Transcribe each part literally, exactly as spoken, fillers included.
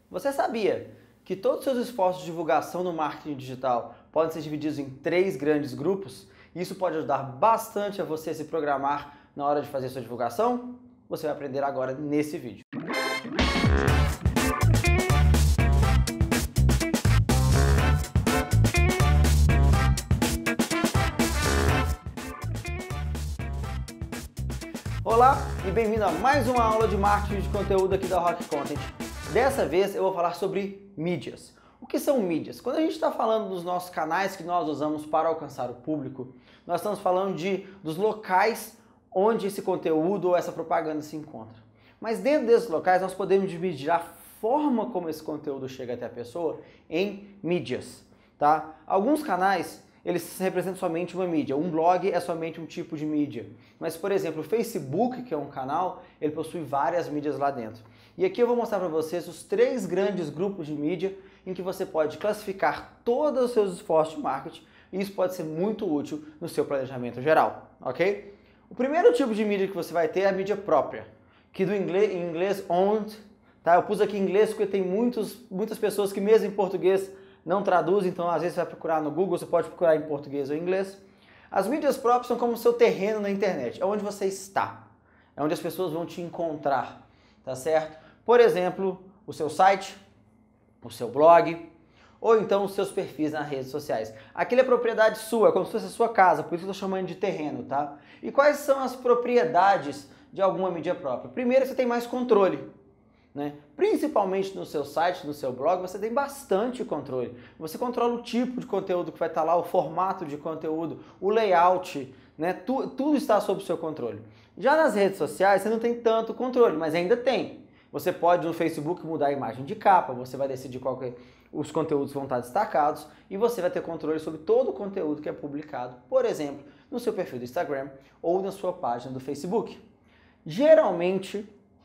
Você sabia que todos os seus esforços de divulgação no marketing digital podem ser divididos em três grandes grupos? Isso pode ajudar bastante a você se programar na hora de fazer sua divulgação? Você vai aprender agora nesse vídeo. Olá e bem-vindo a mais uma aula de marketing de conteúdo aqui da Rock Content. Dessa vez eu vou falar sobre mídias. O que são mídias? Quando a gente está falando dos nossos canais que nós usamos para alcançar o público, nós estamos falando de, dos locais onde esse conteúdo ou essa propaganda se encontra. Mas dentro desses locais nós podemos dividir a forma como esse conteúdo chega até a pessoa em mídias. Tá? Alguns canais eles representam somente uma mídia. Um blog é somente um tipo de mídia. Mas, por exemplo, o Facebook, que é um canal, ele possui várias mídias lá dentro. E aqui eu vou mostrar para vocês os três grandes grupos de mídia em que você pode classificar todos os seus esforços de marketing e isso pode ser muito útil no seu planejamento geral, ok? O primeiro tipo de mídia que você vai ter é a mídia própria, que do inglês, em inglês owned, tá? Eu pus aqui em inglês porque tem muitos, muitas pessoas que mesmo em português não traduz, então às vezes você vai procurar no Google, você pode procurar em português ou em inglês. As mídias próprias são como o seu terreno na internet, é onde você está, é onde as pessoas vão te encontrar, tá certo? Por exemplo, o seu site, o seu blog, ou então os seus perfis nas redes sociais. Aquilo é propriedade sua, é como se fosse a sua casa, por isso eu estou chamando de terreno, tá? E quais são as propriedades de alguma mídia própria? Primeiro, você tem mais controle. Né? Principalmente no seu site, no seu blog, você tem bastante controle. Você controla o tipo de conteúdo que vai estar lá, o formato de conteúdo, o layout, né? Tu, tudo está sob o seu controle. Já nas redes sociais você não tem tanto controle, mas ainda tem. Você pode no Facebook mudar a imagem de capa, você vai decidir qual que os conteúdos vão estar destacados e você vai ter controle sobre todo o conteúdo que é publicado, por exemplo, no seu perfil do Instagram ou na sua página do Facebook. Geralmente,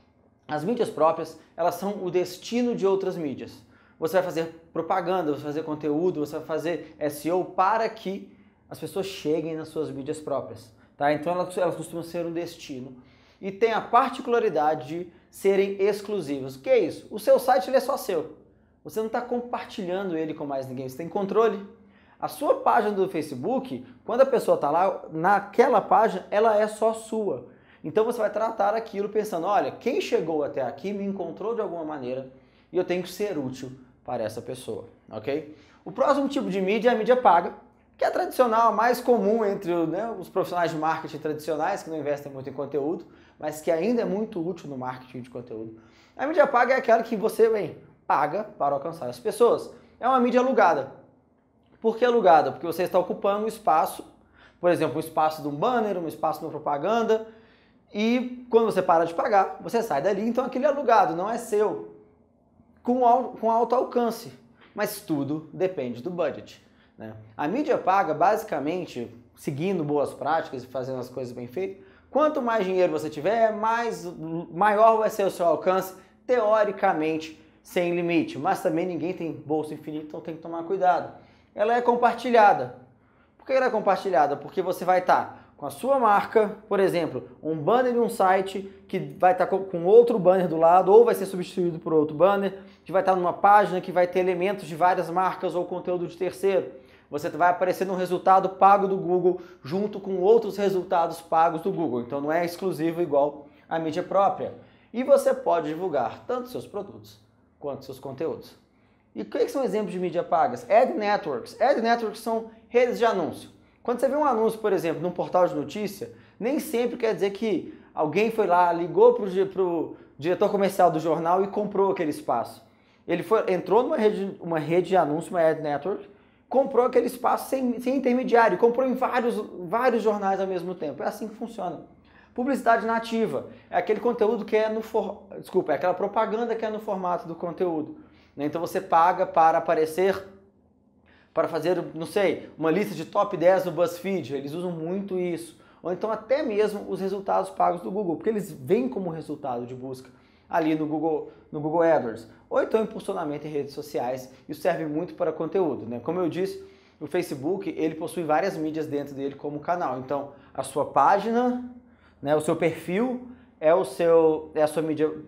as mídias próprias, elas são o destino de outras mídias. Você vai fazer propaganda, você vai fazer conteúdo, você vai fazer S E O para que as pessoas cheguem nas suas mídias próprias. Tá? Então elas, elas costumam ser um destino. E tem a particularidade de serem exclusivas. O que é isso? O seu site ele é só seu. Você não está compartilhando ele com mais ninguém, você tem controle. A sua página do Facebook, quando a pessoa está lá, naquela página, ela é só sua. Então você vai tratar aquilo pensando, olha, quem chegou até aqui me encontrou de alguma maneira e eu tenho que ser útil para essa pessoa, ok? O próximo tipo de mídia é a mídia paga, que é a tradicional, a mais comum entre né, os profissionais de marketing tradicionais que não investem muito em conteúdo, mas que ainda é muito útil no marketing de conteúdo. A mídia paga é aquela que você bem, paga para alcançar as pessoas. É uma mídia alugada. Por que alugada? Porque você está ocupando um espaço, por exemplo, um espaço de um banner, um espaço de uma propaganda, e quando você para de pagar, você sai dali, então aquele alugado não é seu, com, al com alto alcance, mas tudo depende do budget. Né? A mídia paga, basicamente, seguindo boas práticas e fazendo as coisas bem feitas, quanto mais dinheiro você tiver, mais, maior vai ser o seu alcance, teoricamente, sem limite, mas também ninguém tem bolso infinito, então tem que tomar cuidado. Ela é compartilhada. Por que ela é compartilhada? Porque você vai estar com a sua marca, por exemplo, um banner de um site que vai estar com outro banner do lado ou vai ser substituído por outro banner, que vai estar numa página que vai ter elementos de várias marcas ou conteúdo de terceiro. Você vai aparecer no resultado pago do Google junto com outros resultados pagos do Google. Então não é exclusivo igual a mídia própria. E você pode divulgar tanto seus produtos quanto seus conteúdos. E o que são exemplos de mídia pagas? Ad networks. Ad networks são redes de anúncio. Quando você vê um anúncio, por exemplo, num portal de notícia, nem sempre quer dizer que alguém foi lá, ligou para o diretor comercial do jornal e comprou aquele espaço. Ele foi, entrou numa rede, uma rede de anúncio, uma ad network, comprou aquele espaço sem, sem intermediário, comprou em vários, vários jornais ao mesmo tempo. É assim que funciona. Publicidade nativa é aquele conteúdo que é no for... desculpa, é aquela propaganda que é no formato do conteúdo. Então você paga para aparecer, para fazer, não sei, uma lista de top dez no BuzzFeed, eles usam muito isso. Ou então até mesmo os resultados pagos do Google, porque eles vêm como resultado de busca ali no Google, no Google AdWords. Ou então impulsionamento em redes sociais, isso serve muito para conteúdo. Né? Como eu disse, o Facebook ele possui várias mídias dentro dele como canal. Então a sua página, né, o seu perfil é, o seu, é a sua mídia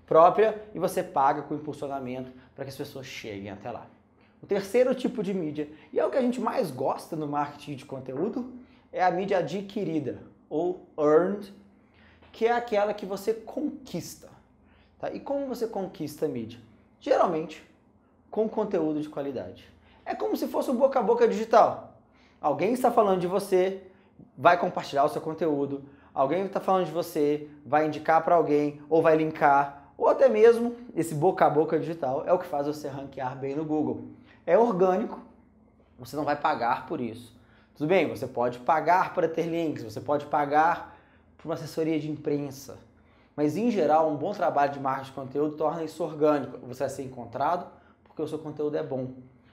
própria e você paga com impulsionamento para que as pessoas cheguem até lá. O terceiro tipo de mídia, e é o que a gente mais gosta no marketing de conteúdo, é a mídia adquirida, ou earned, que é aquela que você conquista. Tá? E como você conquista a mídia? Geralmente, com conteúdo de qualidade. É como se fosse um boca a boca digital. Alguém está falando de você, vai compartilhar o seu conteúdo, alguém está falando de você, vai indicar para alguém, ou vai linkar, ou até mesmo esse boca a boca digital é o que faz você ranquear bem no Google. É orgânico, você não vai pagar por isso. Tudo bem, você pode pagar para ter links, você pode pagar por uma assessoria de imprensa, mas em geral um bom trabalho de marketing de conteúdo torna isso orgânico. Você vai ser encontrado porque o seu conteúdo é bom,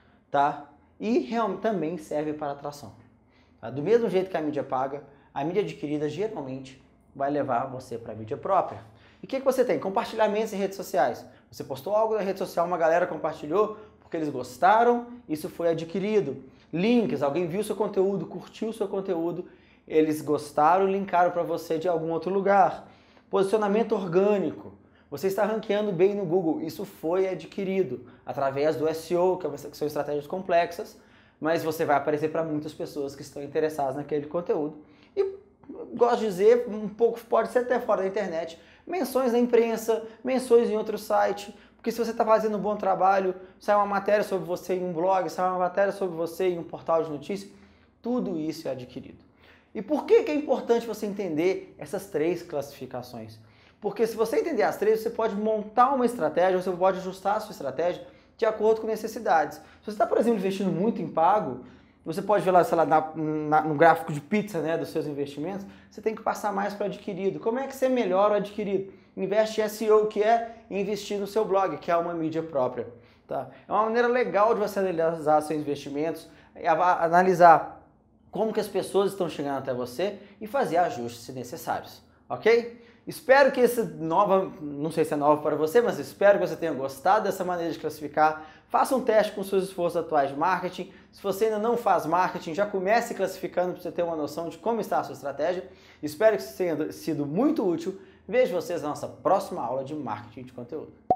tá? E realmente também serve para atração. Tá? Do mesmo jeito que a mídia paga, a mídia adquirida geralmente vai levar você para a mídia própria. E o que, que você tem? Compartilhamentos em redes sociais. Você postou algo na rede social, uma galera compartilhou porque eles gostaram, isso foi adquirido. Links, alguém viu seu conteúdo, curtiu seu conteúdo, eles gostaram e linkaram para você de algum outro lugar. Posicionamento orgânico. Você está ranqueando bem no Google, isso foi adquirido através do S E O, que são estratégias complexas, mas você vai aparecer para muitas pessoas que estão interessadas naquele conteúdo. E, gosto de dizer, um pouco pode ser até fora da internet, menções na imprensa, menções em outro site, porque se você está fazendo um bom trabalho, sai uma matéria sobre você em um blog, sai uma matéria sobre você em um portal de notícias, tudo isso é adquirido. E por que que é importante você entender essas três classificações? Porque se você entender as três, você pode montar uma estratégia, você pode ajustar a sua estratégia de acordo com necessidades. Se você está, por exemplo, investindo muito em pago, você pode ver lá, sei lá, na, na, no gráfico de pizza, né, dos seus investimentos, você tem que passar mais para o adquirido. Como é que você melhora o adquirido? Investe em S E O, que é investir no seu blog, que é uma mídia própria. Tá? É uma maneira legal de você analisar seus investimentos, analisar como que as pessoas estão chegando até você e fazer ajustes se necessários, ok? Espero que essa nova, não sei se é nova para você, mas espero que você tenha gostado dessa maneira de classificar. Faça um teste com seus esforços atuais de marketing. Se você ainda não faz marketing, já comece classificando para você ter uma noção de como está a sua estratégia. Espero que isso tenha sido muito útil. Vejo vocês na nossa próxima aula de marketing de conteúdo.